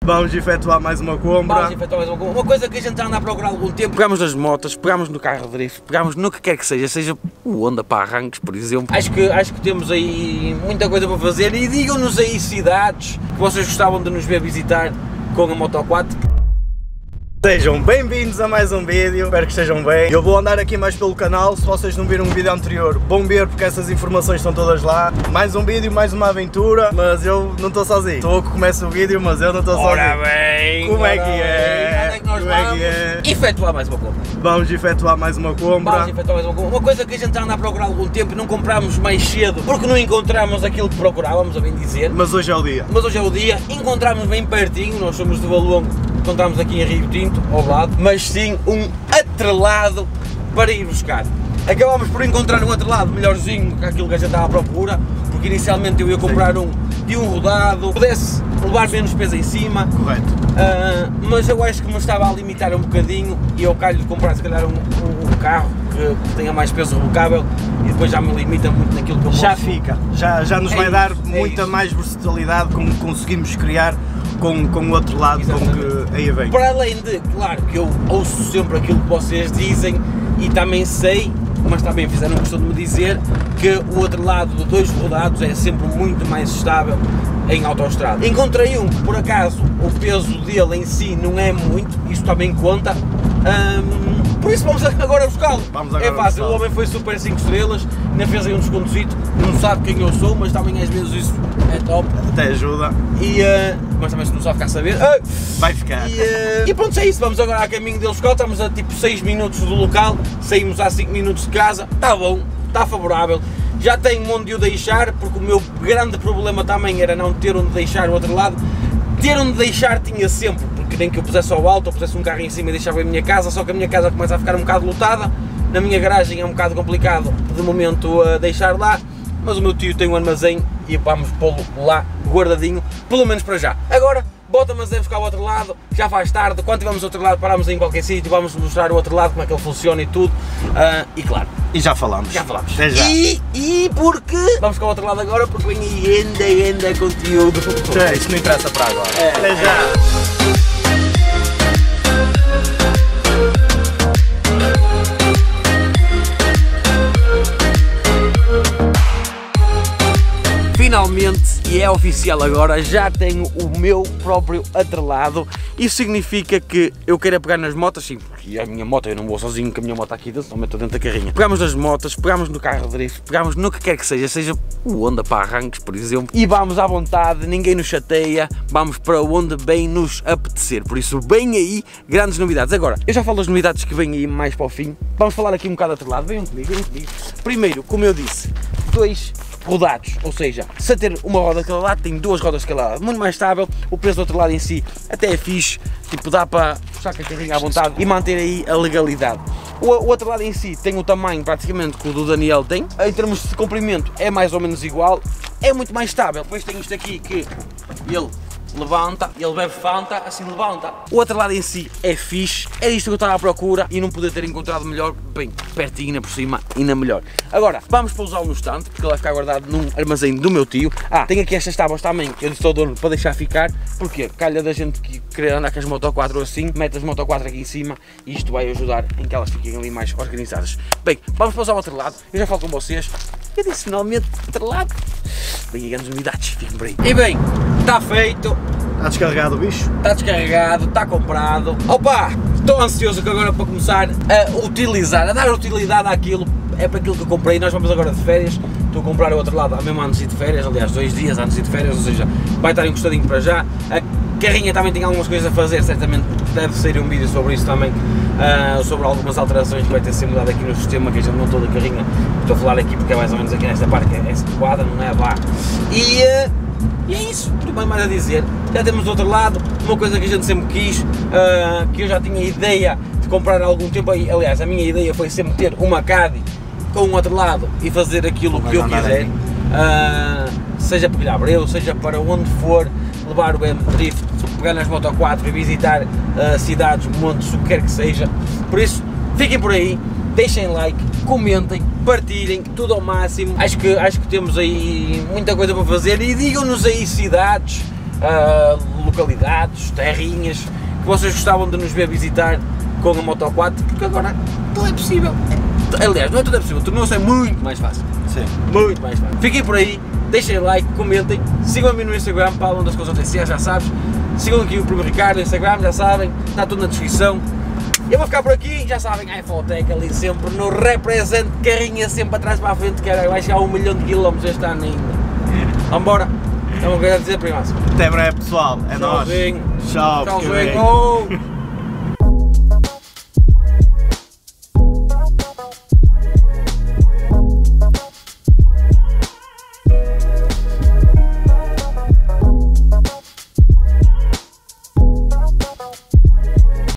Vamos efetuar mais uma compra. Uma coisa que a gente já anda a procurar há algum tempo. Pegámos nas motas, pegámos no carro de drift, pegámos no que quer que seja o Honda para arranques, por exemplo. Acho que temos aí muita coisa para fazer e digam-nos aí cidades que vocês gostavam de nos ver visitar com a Moto 4. Sejam bem-vindos a mais um vídeo, espero que estejam bem. Eu vou andar aqui mais pelo canal, se vocês não viram o vídeo anterior, vão ver porque essas informações estão todas lá. Mais um vídeo, mais uma aventura, mas eu não estou sozinho. Estou que começa o vídeo, mas eu não estou sozinho. Ora bem! Como é que é? Onde é que nós vamos? Efetuar mais uma compra. Vamos efetuar mais uma compra. Uma coisa que a gente já anda a procurar há algum tempo e não comprámos mais cedo porque não encontramos aquilo que procurávamos, a bem dizer. Mas hoje é o dia. Encontramos bem pertinho, nós somos de Valongo, encontramos aqui em Rio Tinto, ao lado, mas sim um atrelado para ir buscar. Acabámos por encontrar um atrelado melhorzinho que aquilo que a gente estava à procura, porque inicialmente eu ia comprar um de um rodado, pudesse levar menos peso em cima. Correto. Mas eu acho que me estava a limitar um bocadinho e eu calho de comprar se calhar um carro que tenha mais peso rebocável e depois já me limita muito naquilo que eu já posso. Fica, já nos vai dar muita mais versatilidade como conseguimos criar com o outro lado, como que aí vem. Para além de, claro, que eu ouço sempre aquilo que vocês dizem e também sei, mas também fizeram questão de me dizer que o outro lado de dois rodados é sempre muito mais estável em autoestrada. Encontrei um que por acaso o peso dele em si não é muito, isso também conta, por isso vamos agora buscá-lo. É fácil, o homem foi super 5 estrelas, ainda fez aí um descontozito, não sabe quem eu sou, mas também às vezes isso é top. Até ajuda. Mas também se não sabe ficar a saber, vai ficar. E pronto, é isso, vamos agora a caminho deles, estamos a tipo 6 minutos do local, saímos há 5 minutos de casa, está bom, está favorável. Já tenho onde o deixar, porque o meu grande problema também era não ter onde deixar o outro lado. Ter onde deixar tinha sempre, porque nem que eu pusesse ao alto ou pusesse um carro em cima e deixava a minha casa, só que a minha casa começa a ficar um bocado lotada, na minha garagem é um bocado complicado de momento deixar lá, mas o meu tio tem um armazém e vamos pô-lo lá guardadinho, pelo menos para já. Agora, bota, mas é buscar o outro lado, já faz tarde, quando tivermos o outro lado paramos em qualquer sítio, vamos mostrar o outro lado, como é que ele funciona e tudo, e claro. E já falamos. Até já. E porque vamos buscar o outro lado agora, porque vem aí ainda conteúdo. Isso não interessa para agora. Até já. Finalmente, e é oficial agora, já tenho o meu próprio atrelado. Isso significa que eu quero pegar nas motas, sim, porque a minha moto, eu não vou sozinho com a minha moto aqui dentro, não meto dentro da carrinha. Pegamos nas motas, pegamos no carro de drift, pegamos no que quer que seja o Honda para arranques, por exemplo, e vamos à vontade, ninguém nos chateia, vamos para onde bem nos apetecer, por isso bem aí, grandes novidades. Agora, eu já falo das novidades que vêm aí mais para o fim, vamos falar aqui um bocado de atrelado, venham comigo. Primeiro, como eu disse, 2 rodados, ou seja, se a ter uma roda de cada lado, tem 2 rodas de cada lado, muito mais estável, o peso do outro lado em si até é fixe, tipo dá para puxar com a carrinha à vontade e manter aí a legalidade. O outro lado em si tem o tamanho praticamente que o do Daniel tem, em termos de comprimento é mais ou menos igual, é muito mais estável. Depois tem isto aqui que ele levanta, ele bebe Fanta, assim levanta. O outro lado em si é fixe, é isto que eu estava à procura e não poder ter encontrado melhor, bem, pertinho, ainda por cima, ainda melhor. Agora, vamos pousá-lo no estante, porque ele vai ficar guardado num armazém do meu tio. Tem aqui estas tábuas também, que eu disse ao dono para deixar ficar, porque calha da gente que querer andar com as Moto 4 assim, mete as Moto 4 aqui em cima e isto vai ajudar em que elas fiquem ali mais organizadas. Bem, vamos pousar o outro lado, eu já falo com vocês, eu disse finalmente, outro lado. Bem, aí grandes novidades, fiquem por aí. E bem, está feito. Está descarregado o bicho? Está descarregado, está comprado. Opa, estou ansioso que agora para começar a utilizar, a dar utilidade àquilo, é para aquilo que eu comprei. Nós vamos agora de férias, estou a comprar o outro lado, mesmo antes de ir de férias, aliás 2 dias antes de ir de férias, ou seja, vai estar encostadinho para já. A carrinha também tem algumas coisas a fazer, certamente deve sair um vídeo sobre isso também, sobre algumas alterações que vai ter sido mudado aqui no sistema, que a gente montou da carrinha. Estou a falar aqui porque é mais ou menos aqui nesta parte, que é esta quadra, não é lá. E é isso, não tenho mais a dizer. Já temos do outro lado, uma coisa que a gente sempre quis, que eu já tinha ideia de comprar há algum tempo, aliás a minha ideia foi sempre ter uma Caddy com o outro lado e fazer aquilo que eu quiser, seja para Ilha Abreu, seja para onde for, levar o BM Drift, pegar nas Moto 4 e visitar cidades, montes, o que quer que seja. Por isso, fiquem por aí, deixem like, comentem, partilhem, tudo ao máximo. Acho que temos aí muita coisa para fazer e digam-nos aí cidades, localidades, terrinhas, que vocês gostavam de nos ver visitar com a Moto 4, porque agora tudo é possível. Aliás, não é tudo é possível, tornou-se muito mais fácil. Sim. Muito mais fácil. Fiquem por aí, deixem like, comentem, sigam-me no Instagram, Paulo das Coisas OTC, já sabes. Sigam aqui o Primo Ricardo no Instagram, já sabem, está tudo na descrição. Eu vou ficar por aqui, já sabem, a iPhotec ali sempre no represente, carrinha sempre atrás para a frente, que vai chegar a 1 milhão de quilómetros este ano ainda. Vambora, é uma coisa a dizer, primaço. Até breve pessoal, é nóis. Tchauzinho. Tchau. Tchauzinho.